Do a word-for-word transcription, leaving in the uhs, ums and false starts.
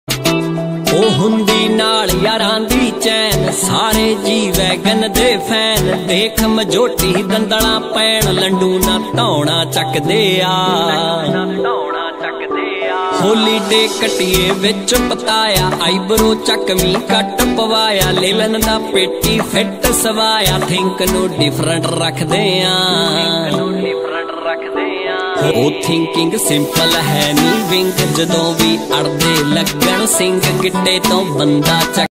ਉਹ ਹੁੰਦੀ ਨਾਲ ਯਾਰਾਂ ਦੀ ਚੈਨ, ਸਾਰੇ ਜੀ ਵੈਗਨ ਦੇ ਫੈਨ। ਦੇਖ ਮਜੋਟੀ ਦੰਦਲਾਂ ਪੈਣ, ਲੰਡੂ ਨਾ ਧੌਣਾ ਚੱਕਦੇ ਆ। ਹੋਲੀ ਡੇ ਕਟੀਏ ਵਿੱਚ ਪਤਾਇਆ, ਆਈਬਰੋ ਚੱਕਵੀਂ ਕੱਟ ਪਵਾਇਆ। ਲੇਲਨ ਦਾ ਪੇਟੀ ਫਿੱਟ ਸਵਾਇਆ, ਥਿੰਕ ਨੂੰ ਡਿਫਰੈਂਟ ਰੱਖਦੇ ਆ। ਉਹ ਥਿੰਕਿੰਗ ਸਿੰਪਲ ਹੈ ਨੀ ਵਿੰਗ, ਜਦੋਂ ਵੀ ਅੜਦੇ ਲੱਗਣ ਸਿੰਘ ਗਿੱਟੇ ਤੋਂ ਬੰਦਾ ਚੱਕ